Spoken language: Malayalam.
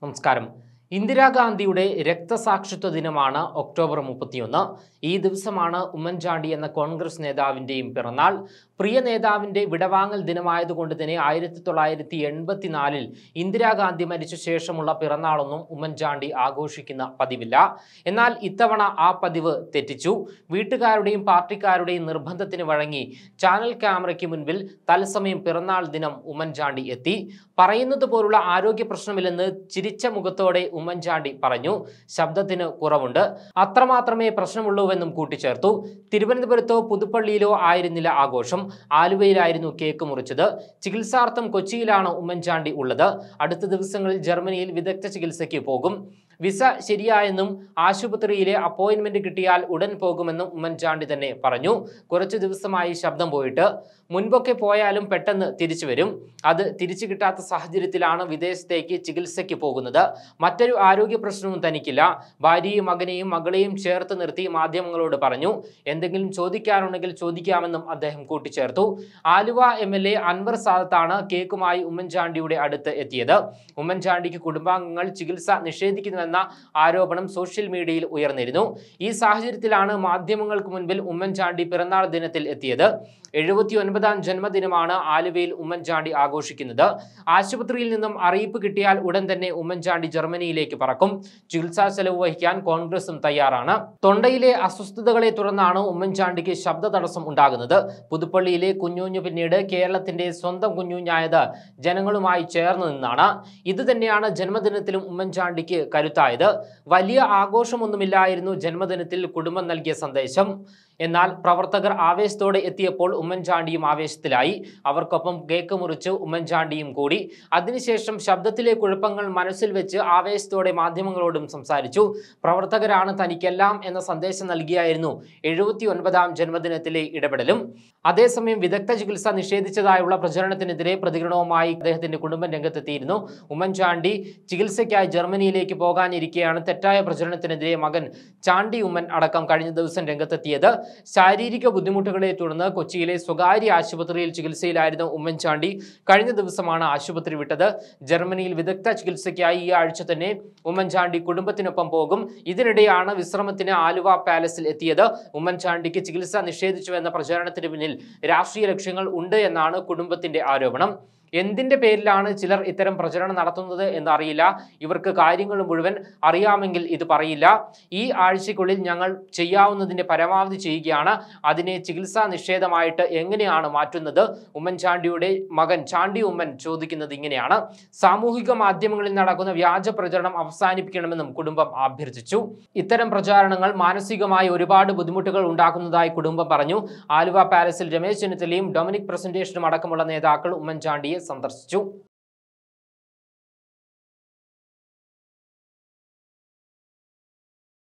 നമസ്കാരം. ഇന്ദിരാഗാന്ധിയുടെ രക്തസാക്ഷിത്വ ദിനമാണ് ഒക്ടോബർ 31. ഈ ദിവസമാണ് ഉമ്മൻചാണ്ടി എന്ന കോൺഗ്രസ് നേതാവിൻ്റെയും പിറന്നാൾ. പ്രിയ നേതാവിൻ്റെ വിടവാങ്ങൽ ദിനമായതുകൊണ്ട് തന്നെ 1984 ഇന്ദിരാഗാന്ധി മരിച്ച ശേഷമുള്ള പിറന്നാളൊന്നും ഉമ്മൻചാണ്ടി ആഘോഷിക്കുന്ന പതിവില്ല. എന്നാൽ ഇത്തവണ ആ പതിവ് തെറ്റിച്ചു. വീട്ടുകാരുടെയും പാർട്ടിക്കാരുടെയും നിർബന്ധത്തിന് വഴങ്ങി ചാനൽ ക്യാമറയ്ക്ക് മുൻപിൽ തത്സമയം പിറന്നാൾ ദിനം ഉമ്മൻചാണ്ടി എത്തി. പറയുന്നത് പോലുള്ള ആരോഗ്യ പ്രശ്നമില്ലെന്ന് ചിരിച്ച മുഖത്തോടെ ഉമ്മൻചാണ്ടി പറഞ്ഞു. ശബ്ദത്തിന് കുറവുണ്ട്, അത്രമാത്രമേ പ്രശ്നമുള്ളൂവെന്നും കൂട്ടിച്ചേർത്തു. തിരുവനന്തപുരത്തോ പുതുപ്പള്ളിയിലോ ആയിരുന്നില്ല ആഘോഷം, ആലുവയിലായിരുന്നു കേക്ക് മുറിച്ചത്. ചികിത്സാർത്ഥം കൊച്ചിയിലാണ് ഉമ്മൻചാണ്ടി ഉള്ളത്. അടുത്ത ദിവസങ്ങളിൽ ജർമ്മനിയിൽ വിദഗ്ധ ചികിത്സയ്ക്ക് പോകും. വിസ ശരിയായെന്നും ആശുപത്രിയിലെ അപ്പോയിന്റ്മെന്റ് കിട്ടിയാൽ ഉടൻ പോകുമെന്നും ഉമ്മൻചാണ്ടി തന്നെ പറഞ്ഞു. കുറച്ചു ദിവസമായി ശബ്ദം പോയിട്ട്, മുൻപൊക്കെ പോയാലും പെട്ടെന്ന് തിരിച്ചു വരും. അത് തിരിച്ചു കിട്ടാത്ത സാഹചര്യത്തിലാണ് വിദേശത്തേക്ക് ചികിത്സയ്ക്ക് പോകുന്നത്. മറ്റൊരു ആരോഗ്യ പ്രശ്നവും തനിക്കില്ല. ഭാര്യയും മകനെയും മകളെയും ചേർത്ത് നിർത്തി മാധ്യമങ്ങളോട് പറഞ്ഞു. എന്തെങ്കിലും ചോദിക്കാനുണ്ടെങ്കിൽ ചോദിക്കാമെന്നും അദ്ദേഹം കൂട്ടിച്ചേർത്തു. ആലുവ MLA അൻവർ സാദത്താണ് കേക്കുമായി ഉമ്മൻചാണ്ടിയുടെ അടുത്ത് എത്തിയത്. ഉമ്മൻചാണ്ടിക്ക് കുടുംബാംഗങ്ങൾ ചികിത്സ നിഷേധിക്കുന്നുവെന്ന ആരോപണം സോഷ്യൽ മീഡിയയിൽ ഉയർന്നിരുന്നു. ഈ സാഹചര്യത്തിലാണ് മാധ്യമങ്ങൾക്ക് മുൻപിൽ ഉമ്മൻചാണ്ടി പിറന്നാൾ ദിനത്തിൽ എത്തിയത്. 79ാം ജന്മദിനമാണ് ആലുവയിൽ ഉമ്മൻചാണ്ടി ആഘോഷിക്കുന്നത്. ആശുപത്രിയിൽ നിന്നും അറിയിപ്പ് കിട്ടിയാൽ ഉടൻ തന്നെ ഉമ്മൻചാണ്ടി ജർമ്മനിയിലേക്ക് പറക്കും. ചികിത്സാ ചെലവ് വഹിക്കാൻ കോൺഗ്രസും തയ്യാറാണ്. തൊണ്ടയിലെ അസ്വസ്ഥതകളെ തുടർന്നാണ് ഉമ്മൻചാണ്ടിക്ക് ശബ്ദ തടസ്സം ഉണ്ടാകുന്നത്. പുതുപ്പള്ളിയിലെ കുഞ്ഞുഞ്ഞു പിന്നീട് കേരളത്തിന്റെ സ്വന്തം കുഞ്ഞുഞ്ഞായത് ജനങ്ങളുമായി ചേർന്ന് നിന്നാണ്. ഇത് തന്നെയാണ് ജന്മദിനത്തിലും ഉമ്മൻചാണ്ടിക്ക് കരുത്തായത്. വലിയ ആഘോഷമൊന്നുമില്ലായിരുന്നു ജന്മദിനത്തിൽ കുടുംബം നൽകിയ സന്ദേശം. എന്നാൽ പ്രവർത്തകർ ആവേശത്തോടെ എത്തിയപ്പോൾ ഉമ്മൻചാണ്ടിയും ആവേശത്തിലായി. അവർക്കൊപ്പം കേക്ക് മുറിച്ച് ഉമ്മൻചാണ്ടിയും കൂടി. അതിനുശേഷം ശബ്ദത്തിലെ കുഴപ്പങ്ങൾ മനസ്സിൽ വെച്ച് ആവേശത്തോടെ മാധ്യമങ്ങളോടും സംസാരിച്ചു. പ്രവർത്തകരാണ് തനിക്കെല്ലാം എന്ന സന്ദേശം നൽകിയായിരുന്നു 79ാം ജന്മദിനത്തിലെ ഇടപെടലും. അതേസമയം വിദഗ്ധ ചികിത്സ നിഷേധിച്ചതായുള്ള പ്രചരണത്തിനെതിരെ പ്രതികരണവുമായി അദ്ദേഹത്തിന്റെ കുടുംബം രംഗത്തെത്തിയിരുന്നു. ഉമ്മൻചാണ്ടി ചികിത്സയ്ക്കായി ജർമ്മനിയിലേക്ക് പോകാനിരിക്കെയാണ് തെറ്റായ പ്രചരണത്തിനെതിരെ മകൻ ചാണ്ടി ഉമ്മൻ അടക്കം കഴിഞ്ഞ ദിവസം രംഗത്തെത്തിയത്. ശാരീരിക ബുദ്ധിമുട്ടുകളെ തുടർന്ന് കൊച്ചിയിലെ സ്വകാര്യ ആശുപത്രിയിൽ ചികിത്സയിലായിരുന്ന ഉമ്മൻചാണ്ടി കഴിഞ്ഞ ദിവസമാണ് ആശുപത്രി വിട്ടത്. ജർമ്മനിയിൽ വിദഗ്ധ ചികിത്സയ്ക്കായി ഈ ആഴ്ച തന്നെ ഉമ്മൻചാണ്ടി കുടുംബത്തിനൊപ്പം പോകും. ഇതിനിടെയാണ് വിശ്രമത്തിന് ആലുവ പാലസിൽ എത്തിയത്. ഉമ്മൻചാണ്ടിക്ക് ചികിത്സ നിഷേധിച്ചുവെന്ന പ്രചാരണത്തിന് പിന്നിൽ രാഷ്ട്രീയ ലക്ഷ്യങ്ങൾ ഉണ്ട് എന്നാണ് കുടുംബത്തിന്റെ ആരോപണം. എന്തിന്റെ പേരിലാണ് ചിലർ ഇത്തരം പ്രചരണം നടത്തുന്നത് എന്നറിയില്ല. ഇവർക്ക് കാര്യങ്ങൾ മുഴുവൻ അറിയാമെങ്കിൽ ഇത് പറയില്ല. ഈ ആഴ്ചയ്ക്കുള്ളിൽ ഞങ്ങൾ ചെയ്യാവുന്നതിന്റെ പരമാവധി ചെയ്യുകയാണ്. അതിനെ ചികിത്സാ നിഷേധമായിട്ട് എങ്ങനെയാണ് മാറ്റുന്നത്? ഉമ്മൻചാണ്ടിയുടെ മകൻ ചാണ്ടി ഉമ്മൻ ചോദിക്കുന്നത് ഇങ്ങനെയാണ്. സാമൂഹിക മാധ്യമങ്ങളിൽ നടക്കുന്ന വ്യാജ പ്രചരണം അവസാനിപ്പിക്കണമെന്നും കുടുംബം അഭ്യർത്ഥിച്ചു. ഇത്തരം പ്രചാരണങ്ങൾ മാനസികമായി ഒരുപാട് ബുദ്ധിമുട്ടുകൾ ഉണ്ടാക്കുന്നതായി കുടുംബം പറഞ്ഞു. ആലുവ പാലസിൽ രമേശ് ചെന്നിത്തലയും ഡൊമിനിക് പ്രസന്റേഷനും അടക്കമുള്ള നേതാക്കൾ ഉമ്മൻചാണ്ടിയെ സന്ദർശിച്ചു.